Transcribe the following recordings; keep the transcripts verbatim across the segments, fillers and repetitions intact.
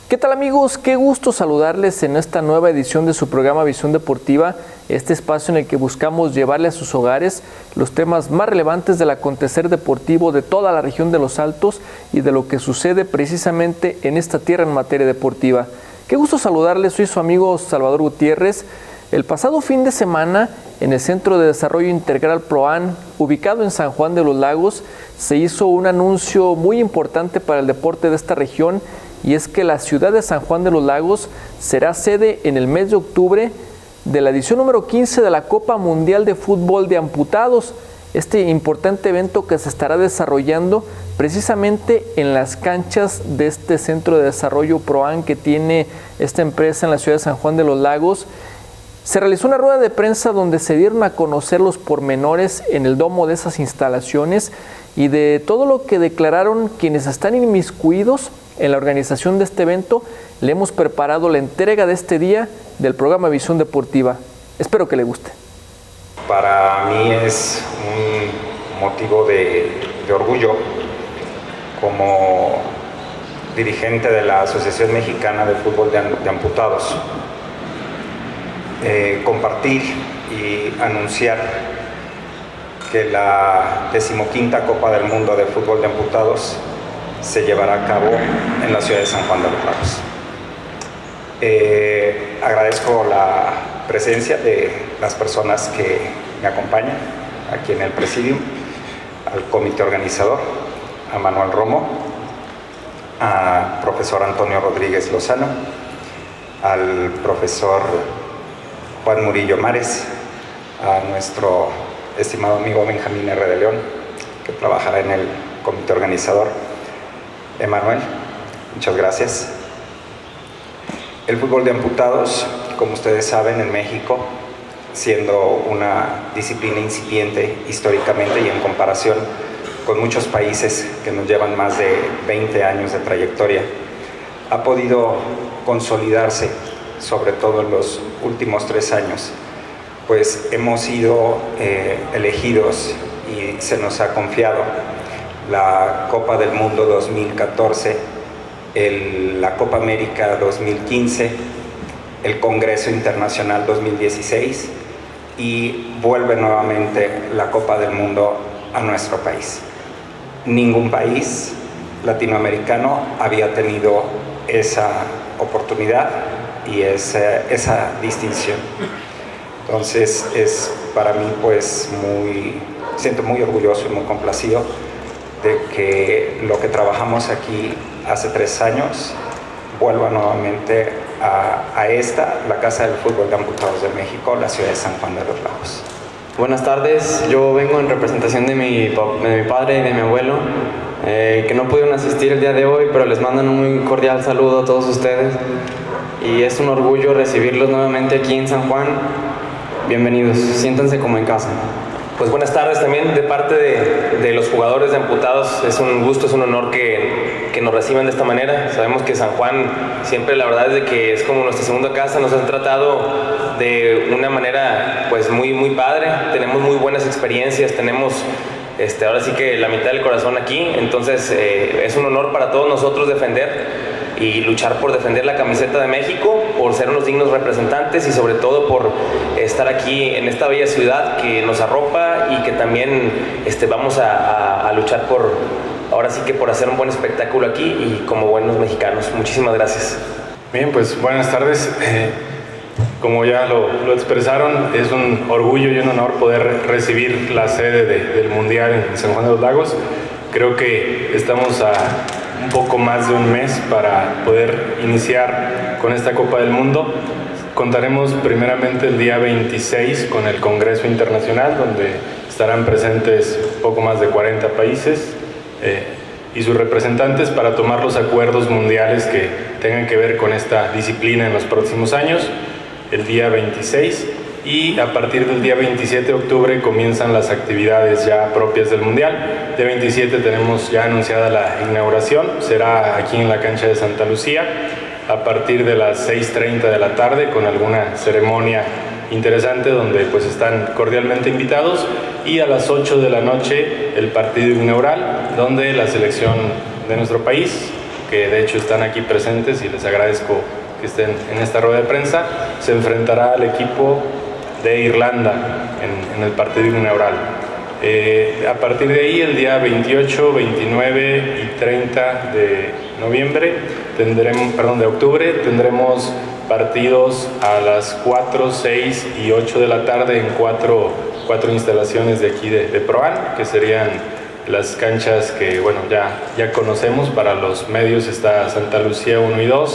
¿Qué tal amigos? Qué gusto saludarles en esta nueva edición de su programa Visión Deportiva, este espacio en el que buscamos llevarle a sus hogares los temas más relevantes del acontecer deportivo de toda la región de Los Altos y de lo que sucede precisamente en esta tierra en materia deportiva. Qué gusto saludarles, soy su amigo Salvador Gutiérrez. El pasado fin de semana, en el Centro de Desarrollo Integral PROAN, ubicado en San Juan de los Lagos, se hizo un anuncio muy importante para el deporte de esta región, y es que la ciudad de San Juan de los Lagos será sede en el mes de octubre de la edición número quince de la Copa Mundial de Fútbol de Amputados, este importante evento que se estará desarrollando precisamente en las canchas de este Centro de Desarrollo PROAN que tiene esta empresa en la ciudad de San Juan de los Lagos. Se realizó una rueda de prensa donde se dieron a conocer los pormenores en el domo de esas instalaciones y de todo lo que declararon quienes están inmiscuidos en la organización de este evento. Le hemos preparado la entrega de este día del programa Visión Deportiva. Espero que le guste. Para mí es un motivo de, de orgullo como dirigente de la Asociación Mexicana de Fútbol de, de Amputados. Eh, compartir y anunciar que la decimoquinta Copa del Mundo de Fútbol de Amputados se llevará a cabo en la ciudad de San Juan de los Lagos. Eh, agradezco la presencia de las personas que me acompañan aquí en el presidium, al comité organizador, a Manuel Romo, al profesor Antonio Rodríguez Lozano, al profesor Juan Murillo Mares, a nuestro estimado amigo Benjamín R. de León, que trabajará en el comité organizador. Emanuel, muchas gracias. El fútbol de amputados, como ustedes saben, en México, siendo una disciplina incipiente históricamente y en comparación con muchos países que nos llevan más de veinte años de trayectoria, ha podido consolidarse, sobre todo en los últimos tres años, pues hemos sido eh, elegidos y se nos ha confiado la Copa del Mundo dos mil catorce, el, la Copa América dos mil quince, el Congreso Internacional dos mil dieciséis y vuelve nuevamente la Copa del Mundo a nuestro país. Ningún país latinoamericano había tenido esa oportunidad y esa, esa distinción. Entonces es para mí pues muy, siento muy orgulloso y muy complacido de que lo que trabajamos aquí hace tres años vuelva nuevamente a, a esta, la Casa del Fútbol de Amputados de México, la ciudad de San Juan de los Lagos. Buenas tardes, yo vengo en representación de mi, de mi padre y de mi abuelo, eh, que no pudieron asistir el día de hoy, pero les mandan un muy cordial saludo a todos ustedes y es un orgullo recibirlos nuevamente aquí en San Juan. Bienvenidos, siéntanse como en casa. Pues buenas tardes también de parte de, de los jugadores de Amputados. Es un gusto, es un honor que, que nos reciban de esta manera. Sabemos que San Juan siempre, la verdad es de que es como nuestra segunda casa. Nos han tratado de una manera pues muy, muy padre. Tenemos muy buenas experiencias, tenemos este, ahora sí que la mitad del corazón aquí. Entonces eh, es un honor para todos nosotros defender y luchar por defender la camiseta de México, por ser unos dignos representantes y sobre todo por estar aquí en esta bella ciudad que nos arropa y que también este, vamos a, a, a luchar por, ahora sí que por hacer un buen espectáculo aquí y como buenos mexicanos. Muchísimas gracias. Bien, pues buenas tardes. Eh, como ya lo, lo expresaron, es un orgullo y un honor poder recibir la sede de, del Mundial en San Juan de los Lagos. Creo que estamos a un poco más de un mes para poder iniciar con esta Copa del Mundo. Contaremos primeramente el día veintiséis con el Congreso Internacional, donde estarán presentes poco más de cuarenta países eh, y sus representantes para tomar los acuerdos mundiales que tengan que ver con esta disciplina en los próximos años, el día veintiséis. Y a partir del día veintisiete de octubre comienzan las actividades ya propias del Mundial. El veintisiete tenemos ya anunciada la inauguración, será aquí en la cancha de Santa Lucía, a partir de las seis treinta de la tarde, con alguna ceremonia interesante donde pues están cordialmente invitados, y a las ocho de la noche el partido inaugural, donde la selección de nuestro país que de hecho están aquí presentes y les agradezco que estén en esta rueda de prensa, se enfrentará al equipo de Irlanda en, en el partido inaugural. Eh, a partir de ahí, el día veintiocho, veintinueve y treinta de noviembre, tendremos, perdón, de octubre, tendremos partidos a las cuatro, seis y ocho de la tarde en cuatro, cuatro instalaciones de aquí de, de ProAn, que serían las canchas que, bueno, ya, ya conocemos. Para los medios está Santa Lucía uno y dos,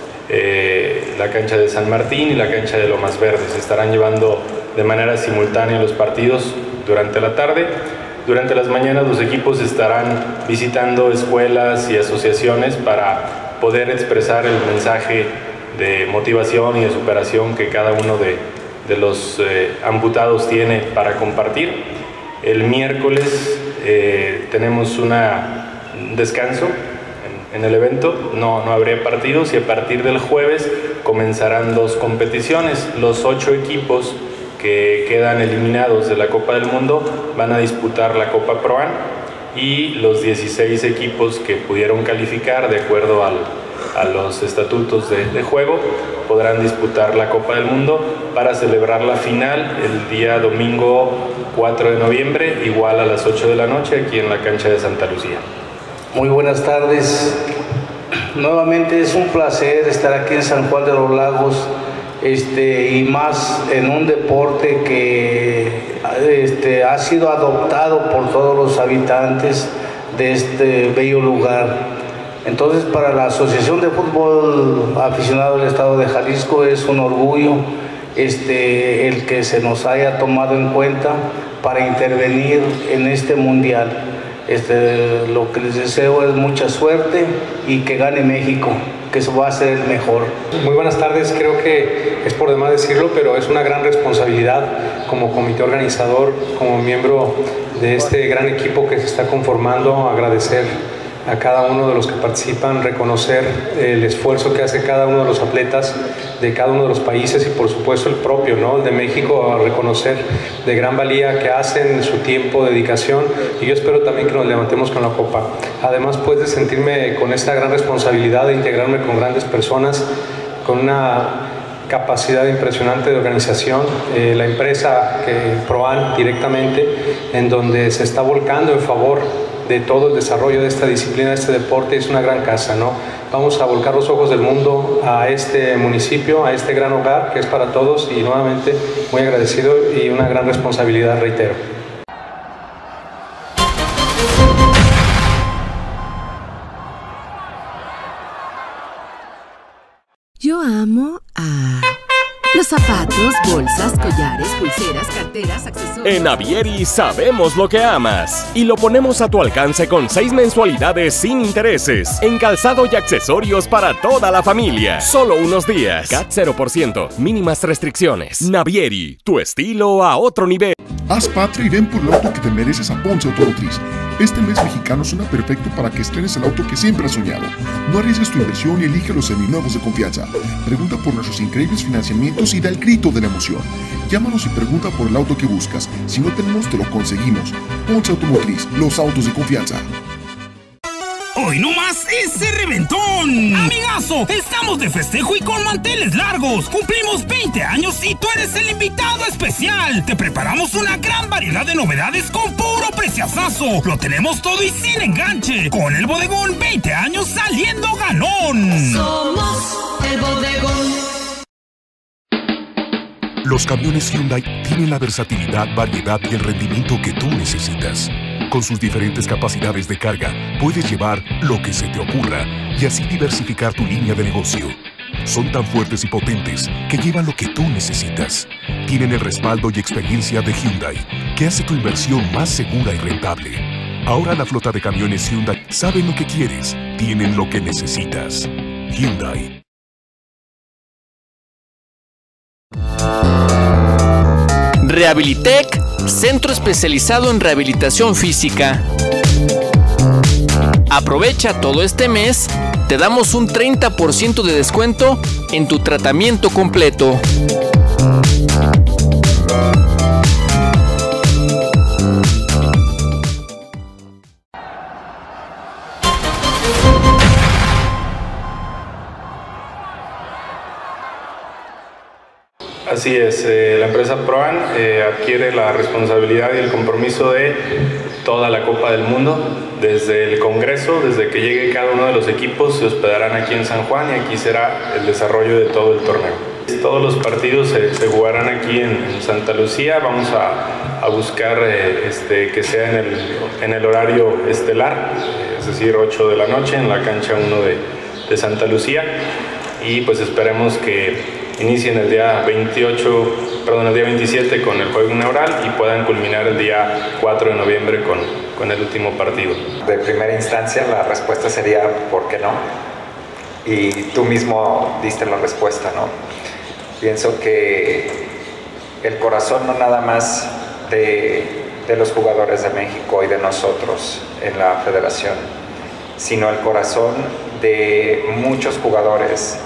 eh, la cancha de San Martín y la cancha de Lomas Verdes. Se estarán llevando de manera simultánea los partidos durante la tarde. Durante las mañanas los equipos estarán visitando escuelas y asociaciones para poder expresar el mensaje de motivación y de superación que cada uno de, de los eh, amputados tiene para compartir. El miércoles eh, tenemos una, un descanso en, en el evento, no, no habría partidos, y a partir del jueves comenzarán dos competiciones. Los ocho equipos que quedan eliminados de la Copa del Mundo van a disputar la Copa ProAn, y los dieciséis equipos que pudieron calificar de acuerdo al, a los estatutos de, de juego podrán disputar la Copa del Mundo para celebrar la final el día domingo cuatro de noviembre, igual a las ocho de la noche, aquí en la cancha de Santa Lucía. Muy buenas tardes. Nuevamente es un placer estar aquí en San Juan de los Lagos, este, y más en un deporte que este, ha sido adoptado por todos los habitantes de este bello lugar. Entonces, para la Asociación de Fútbol Aficionado del Estado de Jalisco es un orgullo este, el que se nos haya tomado en cuenta para intervenir en este mundial. Este, lo que les deseo es mucha suerte y que gane México, que eso va a ser el mejor. Muy buenas tardes, creo que es por demás decirlo, pero es una gran responsabilidad como comité organizador, como miembro de este gran equipo que se está conformando, agradecer a cada uno de los que participan, reconocer el esfuerzo que hace cada uno de los atletas de cada uno de los países y por supuesto el propio, ¿no? El de México, a reconocer de gran valía que hacen, su tiempo, dedicación, y yo espero también que nos levantemos con la copa. Además, pues, de sentirme con esta gran responsabilidad de integrarme con grandes personas, con una capacidad impresionante de organización, eh, la empresa que ProAn directamente, en donde se está volcando en favor de todo el desarrollo de esta disciplina, de este deporte, es una gran casa, ¿no? Vamos a volcar los ojos del mundo a este municipio, a este gran hogar que es para todos, y nuevamente muy agradecido y una gran responsabilidad, reitero. Yo amo a los zapatos, bolsas, collares, pulseras, carteras, accesorios. En Navieri sabemos lo que amas y lo ponemos a tu alcance con seis mensualidades sin intereses en calzado y accesorios para toda la familia. Solo unos días. C A T cero por ciento. Mínimas restricciones. Navieri, tu estilo a otro nivel. Haz patria y ven por el auto que te mereces a Ponce Automotriz. Este mes mexicano suena perfecto para que estrenes el auto que siempre has soñado. No arriesgues tu inversión y elige los seminuevos de confianza. Pregunta por nuestros increíbles financiamientos y da el grito de la emoción. Llámanos y pregunta por el auto que buscas. Si no tenemos, te lo conseguimos. Ponce Automotriz, los autos de confianza. Hoy nomás ese reventón. Amigazo, estamos de festejo y con manteles largos. Cumplimos veinte años y tú eres el invitado especial. Te preparamos una gran variedad de novedades con puro preciazazo. Lo tenemos todo y sin enganche. Con el bodegón, veinte años saliendo ganón. Somos el bodegón. Los camiones Hyundai tienen la versatilidad, variedad y el rendimiento que tú necesitas. Con sus diferentes capacidades de carga, puedes llevar lo que se te ocurra y así diversificar tu línea de negocio. Son tan fuertes y potentes que llevan lo que tú necesitas. Tienen el respaldo y experiencia de Hyundai, que hace tu inversión más segura y rentable. Ahora la flota de camiones Hyundai saben lo que quieres, tienen lo que necesitas. Hyundai. Rehabilitec, centro especializado en rehabilitación física. Aprovecha todo este mes, te damos un treinta por ciento de descuento en tu tratamiento completo. Así es, eh, la empresa Proan eh, adquiere la responsabilidad y el compromiso de toda la Copa del Mundo. Desde el Congreso, desde que llegue cada uno de los equipos, se hospedarán aquí en San Juan y aquí será el desarrollo de todo el torneo. Todos los partidos se, se jugarán aquí en, en Santa Lucía. Vamos a, a buscar eh, este, que sea en el, en el horario estelar, eh, es decir, ocho de la noche en la cancha uno de, de Santa Lucía. Y pues esperemos que inicien el día veintiocho, perdón, el día veintisiete con el juego inaugural y puedan culminar el día cuatro de noviembre con, con el último partido. De primera instancia la respuesta sería ¿por qué no? Y tú mismo diste la respuesta, ¿no? Pienso que el corazón no nada más de, de los jugadores de México y de nosotros en la federación, sino el corazón de muchos jugadores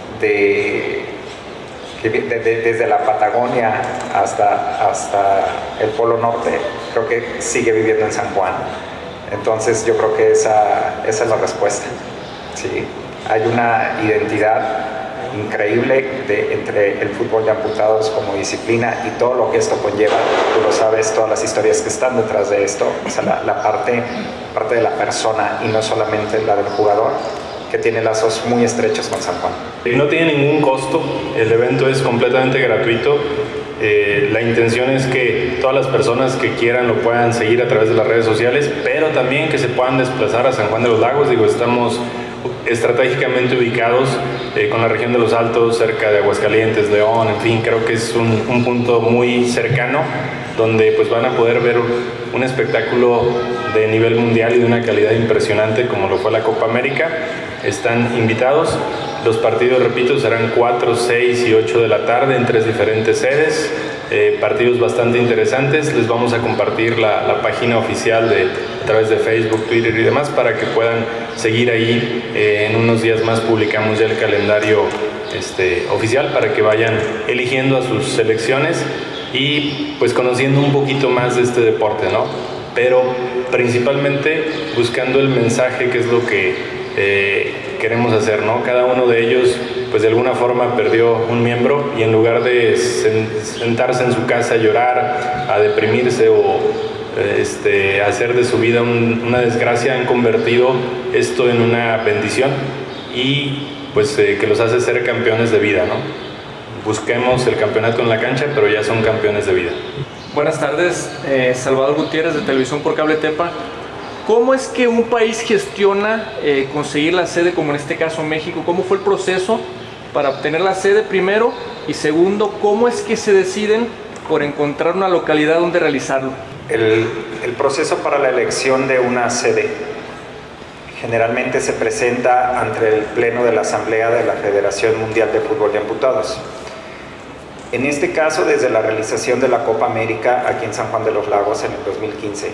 de, de, de, desde la Patagonia hasta, hasta el Polo Norte, creo que sigue viviendo en San Juan. Entonces yo creo que esa, esa es la respuesta. Sí, hay una identidad increíble de, entre el fútbol de amputados como disciplina y todo lo que esto conlleva. Tú lo sabes, todas las historias que están detrás de esto, o sea, la, la parte, parte de la persona y no solamente la del jugador, que tiene lazos muy estrechos con San Juan. No tiene ningún costo, el evento es completamente gratuito. Eh, la intención es que todas las personas que quieran lo puedan seguir a través de las redes sociales, pero también que se puedan desplazar a San Juan de los Lagos. Digo, estamos estratégicamente ubicados eh, con la región de los Altos, cerca de Aguascalientes, León, en fin, creo que es un, un punto muy cercano donde pues van a poder ver un, un espectáculo de nivel mundial y de una calidad impresionante como lo fue la Copa América. Están invitados. Los partidos, repito, serán cuatro, seis y ocho de la tarde en tres diferentes sedes. Eh, partidos bastante interesantes. Les vamos a compartir la, la página oficial de, a través de Facebook, Twitter y demás para que puedan seguir ahí. Eh, en unos días más publicamos ya el calendario este, oficial para que vayan eligiendo a sus selecciones y pues conociendo un poquito más de este deporte, ¿no? Pero principalmente buscando el mensaje, que es lo que eh, queremos hacer, ¿no? Cada uno de ellos pues de alguna forma perdió un miembro y en lugar de sentarse en su casa a llorar, a deprimirse o este, hacer de su vida un, una desgracia, han convertido esto en una bendición y pues eh, que los hace ser campeones de vida, ¿no? Busquemos el campeonato en la cancha, pero ya son campeones de vida. Buenas tardes, eh, Salvador Gutiérrez de Televisión por Cable Tepa. ¿Cómo es que un país gestiona eh, conseguir la sede, como en este caso México? ¿Cómo fue el proceso para obtener la sede primero? Y segundo, ¿cómo es que se deciden por encontrar una localidad donde realizarlo? El, el proceso para la elección de una sede generalmente se presenta ante el Pleno de la Asamblea de la Federación Mundial de Fútbol de Amputados. En este caso, desde la realización de la Copa América aquí en San Juan de los Lagos en el dos mil quince,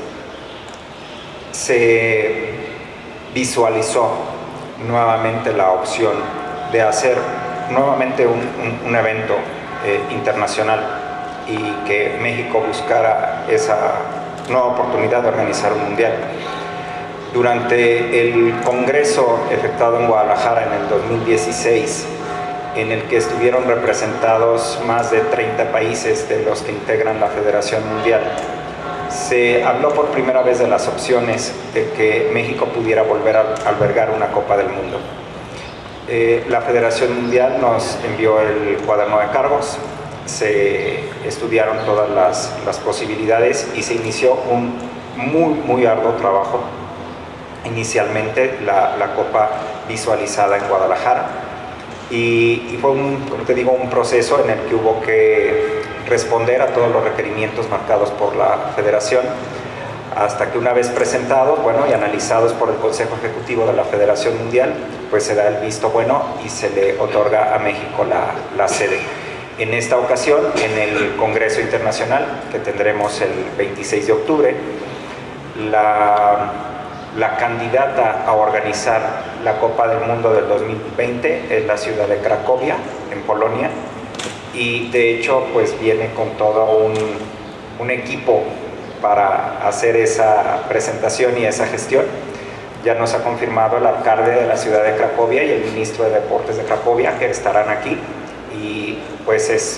se visualizó nuevamente la opción de hacer nuevamente un, un, un evento eh, internacional y que México buscara esa nueva oportunidad de organizar un mundial. Durante el congreso efectuado en Guadalajara en el dos mil dieciséis, en el que estuvieron representados más de treinta países de los que integran la Federación Mundial, se habló por primera vez de las opciones de que México pudiera volver a albergar una Copa del Mundo. Eh, la Federación Mundial nos envió el cuaderno de cargos, se estudiaron todas las, las posibilidades y se inició un muy, muy arduo trabajo. Inicialmente la, la Copa visualizada en Guadalajara y, y fue un, te digo, un proceso en el que hubo que responder a todos los requerimientos marcados por la Federación, hasta que una vez presentados, bueno, y analizados por el Consejo Ejecutivo de la Federación Mundial, pues se da el visto bueno y se le otorga a México la, la sede. En esta ocasión, en el Congreso Internacional, que tendremos el veintiséis de octubre, la, la candidata a organizar la Copa del Mundo del dos mil veinte es la ciudad de Cracovia, en Polonia, y de hecho pues viene con todo un, un equipo para hacer esa presentación y esa gestión. Ya nos ha confirmado el alcalde de la ciudad de Cracovia y el ministro de Deportes de Cracovia que estarán aquí y pues es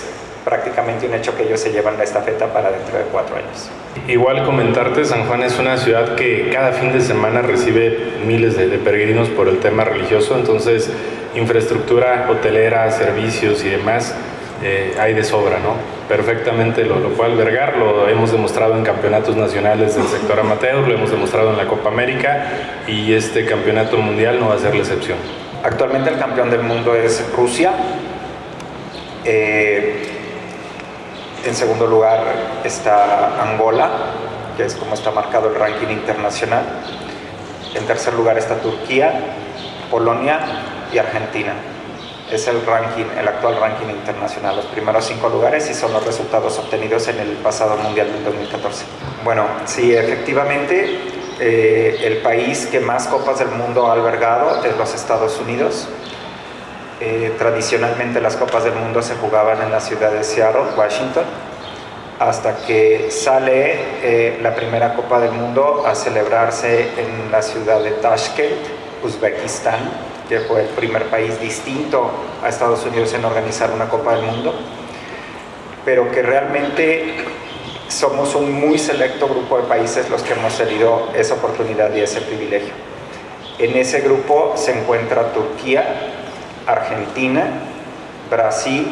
prácticamente un hecho que ellos se llevan la estafeta para dentro de cuatro años. Igual comentarte, San Juan es una ciudad que cada fin de semana recibe miles de, de peregrinos por el tema religioso, entonces infraestructura hotelera, servicios y demás eh, hay de sobra, ¿no? Perfectamente lo, lo puede albergar, lo hemos demostrado en campeonatos nacionales del sector amateur, lo hemos demostrado en la Copa América y este campeonato mundial no va a ser la excepción. Actualmente el campeón del mundo es Rusia. Eh, En segundo lugar está Angola, que es como está marcado el ranking internacional. En tercer lugar está Turquía, Polonia y Argentina. Es el ranking, el actual ranking internacional, los primeros cinco lugares, y son los resultados obtenidos en el pasado Mundial del dos mil catorce. Bueno, sí, efectivamente, eh, el país que más Copas del Mundo ha albergado es los Estados Unidos. Eh, tradicionalmente las Copas del Mundo se jugaban en la ciudad de Seattle, Washington, hasta que sale eh, la primera Copa del Mundo a celebrarse en la ciudad de Tashkent, Uzbekistán, que fue el primer país distinto a Estados Unidos en organizar una Copa del Mundo, pero que realmente somos un muy selecto grupo de países los que hemos tenido esa oportunidad y ese privilegio. En ese grupo se encuentra Turquía, Argentina, Brasil,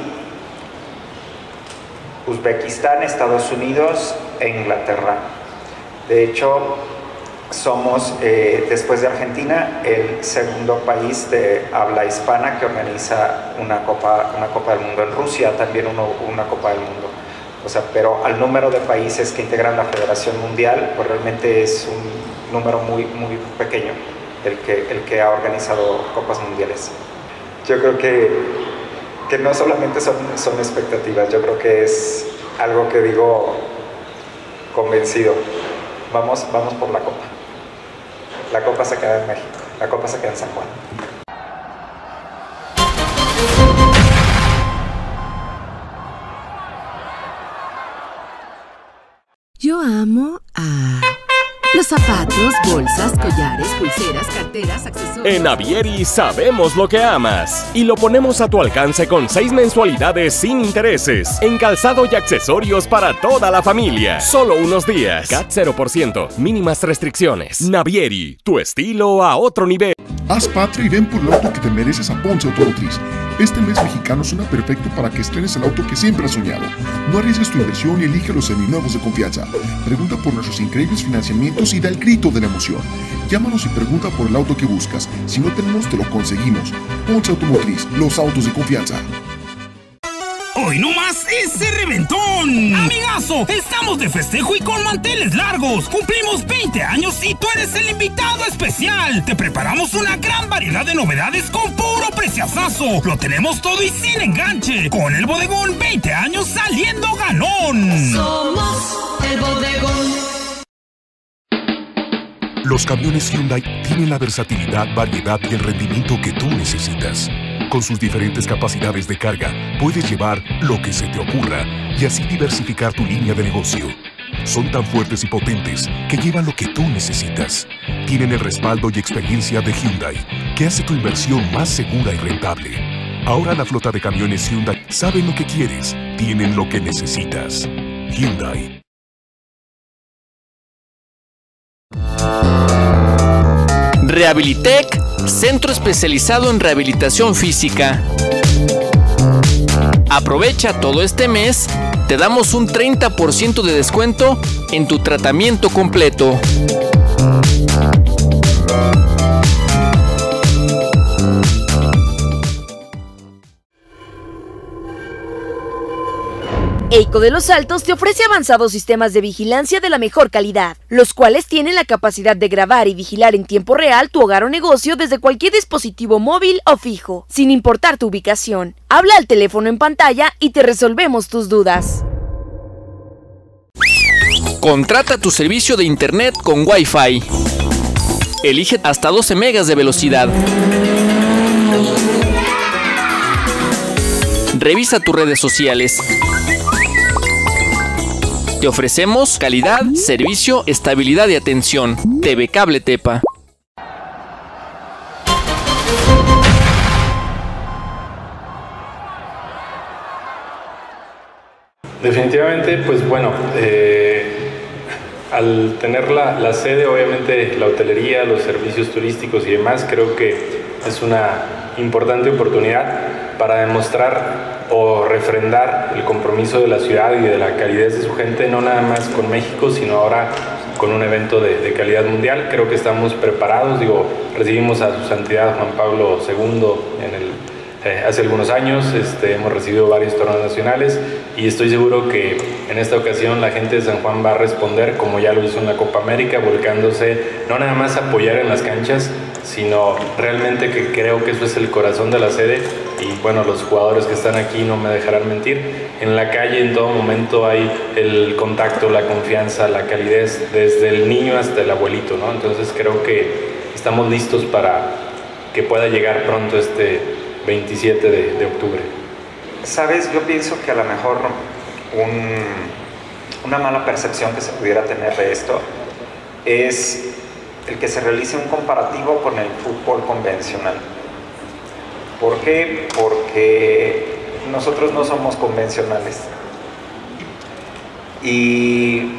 Uzbekistán, Estados Unidos e Inglaterra. De hecho, somos, eh, después de Argentina, el segundo país de habla hispana que organiza una Copa, una Copa del Mundo. En Rusia también uno, una Copa del Mundo. O sea, pero al número de países que integran la Federación Mundial, pues realmente es un número muy, muy pequeño el que, el que ha organizado Copas Mundiales. Yo creo que, que no solamente son, son expectativas, yo creo que es algo que digo convencido. Vamos, vamos por la Copa. La Copa se queda en México, la Copa se queda en San Juan. Yo amo a... los zapatos, bolsas, collares, pulseras, carteras, accesorios. En Navieri sabemos lo que amas y lo ponemos a tu alcance con seis mensualidades sin intereses en calzado y accesorios para toda la familia. Solo unos días. C A T cero por ciento. Mínimas restricciones. Navieri, tu estilo a otro nivel. Haz patria y ven por el auto que te mereces a Ponce Automotriz. Este mes mexicano suena perfecto para que estrenes el auto que siempre has soñado. No arriesgues tu inversión y elige los seminuevos de confianza. Pregunta por nuestros increíbles financiamientos y da el grito de la emoción. Llámanos y pregunta por el auto que buscas. Si no tenemos, te lo conseguimos. Ponce Automotriz, los autos de confianza. Hoy no más ese reventón. Amigazo, estamos de festejo y con manteles largos. Cumplimos veinte años y tú eres el invitado especial. Te preparamos una gran variedad de novedades con puro preciazazo. Lo tenemos todo y sin enganche. Con el bodegón, veinte años saliendo ganón. Somos el bodegón. Los camiones Hyundai tienen la versatilidad, variedad y el rendimiento que tú necesitas. Con sus diferentes capacidades de carga, puedes llevar lo que se te ocurra y así diversificar tu línea de negocio. Son tan fuertes y potentes que llevan lo que tú necesitas. Tienen el respaldo y experiencia de Hyundai, que hace tu inversión más segura y rentable. Ahora la flota de camiones Hyundai saben lo que quieres, tienen lo que necesitas. Hyundai. Rehabilitec, centro especializado en rehabilitación física. Aprovecha todo este mes, te damos un treinta por ciento de descuento en tu tratamiento completo. Eico de los Altos te ofrece avanzados sistemas de vigilancia de la mejor calidad, los cuales tienen la capacidad de grabar y vigilar en tiempo real tu hogar o negocio desde cualquier dispositivo móvil o fijo, sin importar tu ubicación. Habla al teléfono en pantalla y te resolvemos tus dudas. Contrata tu servicio de internet con Wi-Fi. Elige hasta doce megas de velocidad. Revisa tus redes sociales. Te ofrecemos calidad, servicio, estabilidad y atención. T V Cable Tepa. Definitivamente, pues bueno, eh, al tener la, la sede, obviamente la hotelería, los servicios turísticos y demás, creo que es una importante oportunidad para demostrar o refrendar el compromiso de la ciudad y de la calidez de su gente, no nada más con México, sino ahora con un evento de, de calidad mundial. Creo que estamos preparados, digo, recibimos a su santidad Juan Pablo segundo en el Eh, hace algunos años, este, hemos recibido varios torneos nacionales y estoy seguro que en esta ocasión la gente de San Juan va a responder como ya lo hizo en la Copa América, volcándose no nada más a apoyar en las canchas, sino realmente, que creo que eso es el corazón de la sede. Y bueno, los jugadores que están aquí no me dejarán mentir, en la calle en todo momento hay el contacto, la confianza, la calidez, desde el niño hasta el abuelito, ¿no? Entonces creo que estamos listos para que pueda llegar pronto este veintisiete de, de octubre. Sabes, yo pienso que a lo mejor un, una mala percepción que se pudiera tener de esto es el que se realice un comparativo con el fútbol convencional. ¿Por qué? Porque nosotros no somos convencionales. Y,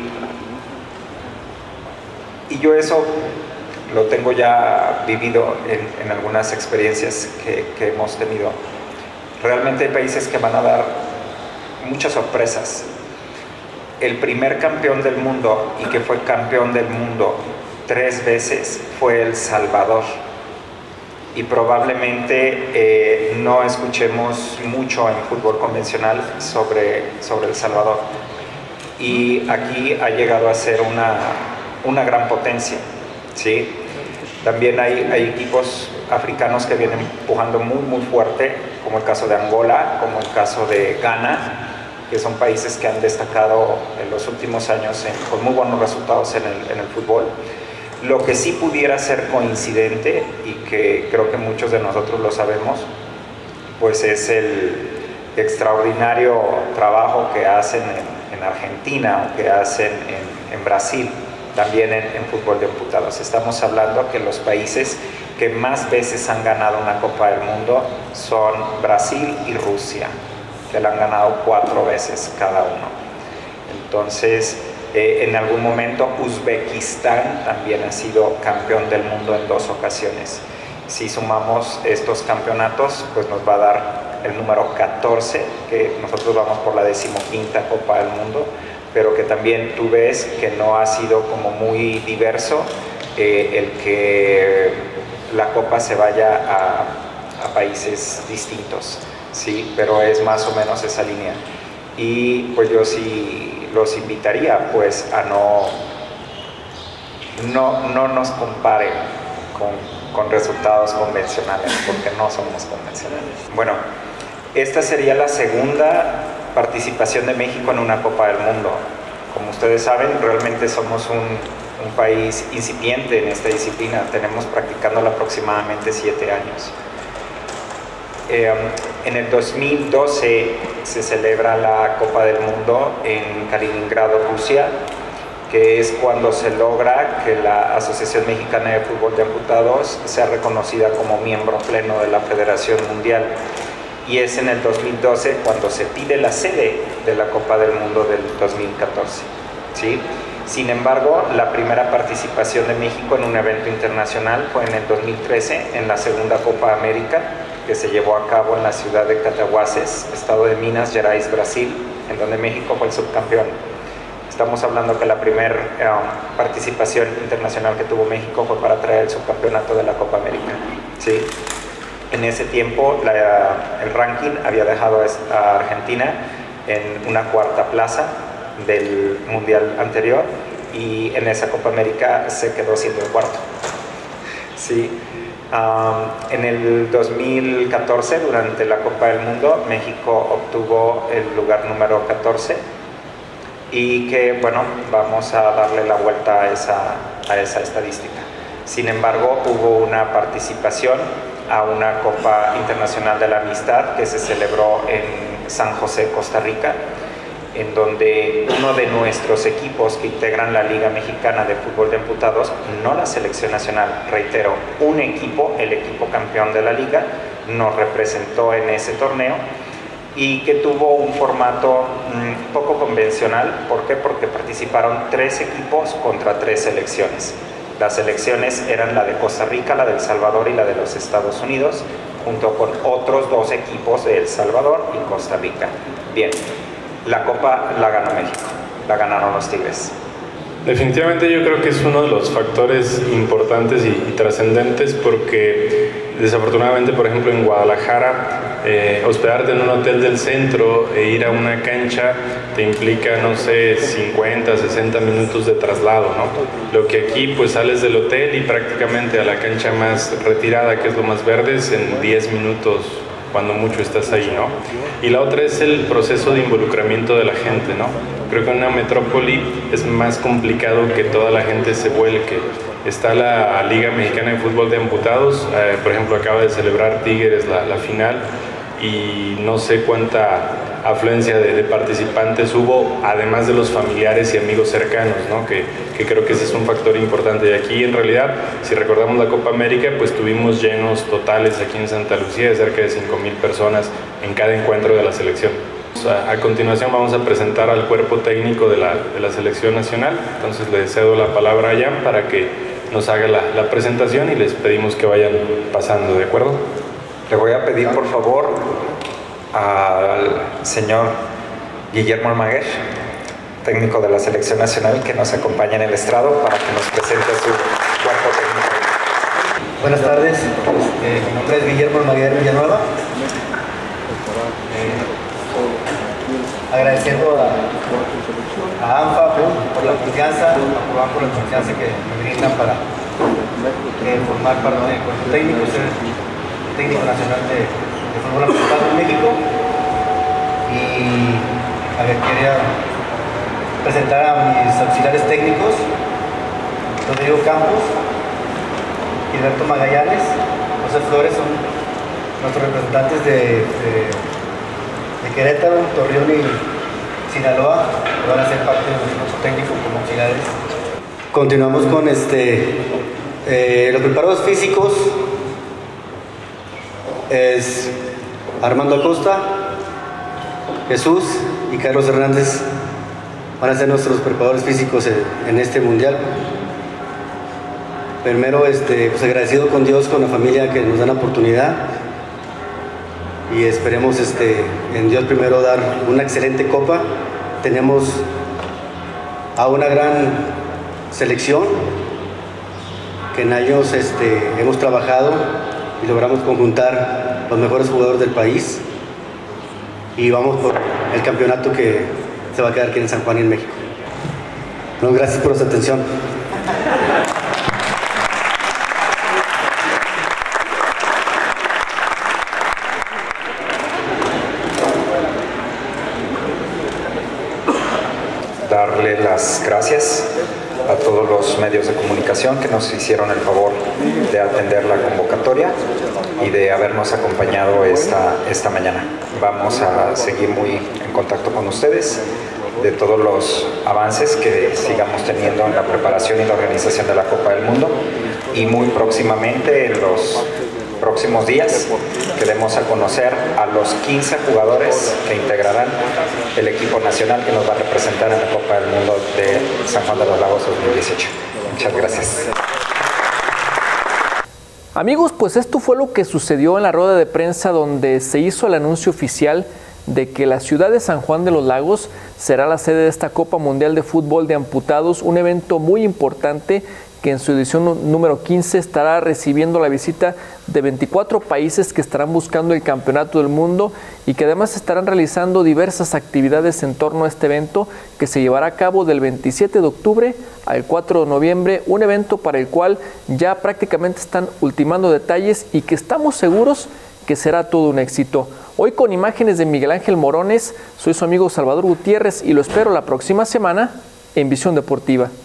y yo eso lo tengo ya vivido en, en algunas experiencias que, que hemos tenido. Realmente hay países que van a dar muchas sorpresas. El primer campeón del mundo, y que fue campeón del mundo tres veces, fue El Salvador. Y probablemente eh, no escuchemos mucho en fútbol convencional sobre, sobre El Salvador. Y aquí ha llegado a ser una, una gran potencia, ¿sí? También hay, hay equipos africanos que vienen empujando muy muy fuerte, como el caso de Angola, como el caso de Ghana, que son países que han destacado en los últimos años en, con muy buenos resultados en el, en el fútbol. Lo que sí pudiera ser coincidente, y que creo que muchos de nosotros lo sabemos, pues es el extraordinario trabajo que hacen en, en Argentina o que hacen en, en Brasil, también en, en fútbol de amputados. Estamos hablando que los países que más veces han ganado una Copa del Mundo son Brasil y Rusia, que la han ganado cuatro veces cada uno. Entonces, eh, en algún momento Uzbekistán también ha sido campeón del mundo en dos ocasiones. Si sumamos estos campeonatos, pues nos va a dar el número catorce, que nosotros vamos por la decimoquinta Copa del Mundo, pero que también tú ves que no ha sido como muy diverso eh, el que la Copa se vaya a, a países distintos, ¿sí? Pero es más o menos esa línea. Y pues yo sí los invitaría pues a no, no, no nos comparen con, con resultados convencionales, porque no somos convencionales. Bueno, esta sería la segunda participación de México en una Copa del Mundo. Como ustedes saben, realmente somos un, un país incipiente en esta disciplina. Tenemos practicándola aproximadamente siete años. Eh, en el dos mil doce se celebra la Copa del Mundo en Kaliningrado, Rusia, que es cuando se logra que la Asociación Mexicana de Fútbol de Amputados sea reconocida como miembro pleno de la Federación Mundial. Y es en el dos mil doce cuando se pide la sede de la Copa del Mundo del dos mil catorce, ¿sí? Sin embargo, la primera participación de México en un evento internacional fue en el dos mil trece, en la segunda Copa América, que se llevó a cabo en la ciudad de Cataguases, estado de Minas Gerais, Brasil, en donde México fue el subcampeón. Estamos hablando que la primera um, participación internacional que tuvo México fue para traer el subcampeonato de la Copa América, ¿sí? En ese tiempo la, el ranking había dejado a Argentina en una cuarta plaza del mundial anterior, y en esa Copa América se quedó siendo el cuarto. Sí. Um, en el dos mil catorce, durante la Copa del Mundo, México obtuvo el lugar número catorce, y que bueno, vamos a darle la vuelta a esa, a esa estadística. Sin embargo, hubo una participación a una Copa Internacional de la Amistad que se celebró en San José, Costa Rica, en donde uno de nuestros equipos que integran la Liga Mexicana de Fútbol de Amputados, no la selección nacional, reitero, un equipo, el equipo campeón de la liga, nos representó en ese torneo, y que tuvo un formato mmm, poco convencional. ¿Por qué? Porque participaron tres equipos contra tres selecciones. Las selecciones eran la de Costa Rica, la de El Salvador y la de los Estados Unidos, junto con otros dos equipos de El Salvador y Costa Rica. Bien, la Copa la ganó México, la ganaron los Tigres. Definitivamente yo creo que es uno de los factores importantes y, y trascendentes, porque desafortunadamente, por ejemplo, en Guadalajara, eh, hospedarte en un hotel del centro e ir a una cancha te implica, no sé, cincuenta, sesenta minutos de traslado, ¿no? Lo que aquí, pues sales del hotel y prácticamente a la cancha más retirada, que es lo más verde, es en diez minutos, cuando mucho estás ahí, ¿no? Y la otra es el proceso de involucramiento de la gente, ¿no? Creo que en una metrópoli es más complicado que toda la gente se vuelque. Está la Liga Mexicana de Fútbol de Amputados, eh, por ejemplo, acaba de celebrar Tigres la, la final, y no sé cuánta afluencia de, de participantes hubo, además de los familiares y amigos cercanos, ¿no? que, que creo que ese es un factor importante. Y aquí, en realidad, si recordamos la Copa América, pues tuvimos llenos totales aquí en Santa Lucía de cerca de cinco mil personas en cada encuentro de la selección. A, a continuación vamos a presentar al cuerpo técnico de la, de la selección nacional, entonces le cedo la palabra a Jan para que nos haga la, la presentación, y les pedimos que vayan pasando, ¿de acuerdo? Le voy a pedir, por favor, al señor Guillermo Almaguer, técnico de la Selección Nacional, que nos acompañe en el estrado para que nos presente su cuerpo técnico. Buenas tardes, este, mi nombre es Guillermo Almaguer Villanueva. Eh, agradeciendo a, a ANFA por, por la confianza, a Juan por la confianza que me brindan para eh, formar parte del cuerpo técnico, ser técnico nacional de, de fútbol amputado en México. Y a ver, quería presentar a mis auxiliares técnicos, Rodrigo Campos, Gilberto Magallanes, José Flores, son nuestros representantes de, de, de Querétaro, Torreón y Sinaloa, que van a ser parte de nuestro técnico como auxiliares. Continuamos con este, eh, los preparados físicos. Es Armando Acosta, Jesús y Carlos Hernández van a ser nuestros preparadores físicos en, en este mundial. Primero, este, pues agradecido con Dios, con la familia que nos dan la oportunidad, y esperemos este, en Dios primero dar una excelente copa. Tenemos a una gran selección que en años este, hemos trabajado y logramos conjuntar los mejores jugadores del país, y vamos por el campeonato que se va a quedar aquí en San Juan y en México. Bueno, gracias por su atención. Darle las gracias a todos los medios de comunicación que nos hicieron el favor de atender la convocatoria y de habernos acompañado esta, esta mañana. Vamos a seguir muy en contacto con ustedes de todos los avances que sigamos teniendo en la preparación y la organización de la Copa del Mundo, y muy próximamente, en los próximos días, que demos a conocer a los quince jugadores que integrarán el equipo nacional que nos va a representar en la Copa del Mundo de San Juan de los Lagos dos mil dieciocho. Muchas gracias. Amigos, pues esto fue lo que sucedió en la rueda de prensa, donde se hizo el anuncio oficial de que la ciudad de San Juan de los Lagos será la sede de esta Copa Mundial de Fútbol de Amputados, un evento muy importante que en su edición número quince estará recibiendo la visita de veinticuatro países que estarán buscando el campeonato del mundo, y que además estarán realizando diversas actividades en torno a este evento, que se llevará a cabo del veintisiete de octubre al cuatro de noviembre, un evento para el cual ya prácticamente están ultimando detalles y que estamos seguros que será todo un éxito. Hoy, con imágenes de Miguel Ángel Morones, soy su amigo Salvador Gutiérrez y lo espero la próxima semana en Visión Deportiva.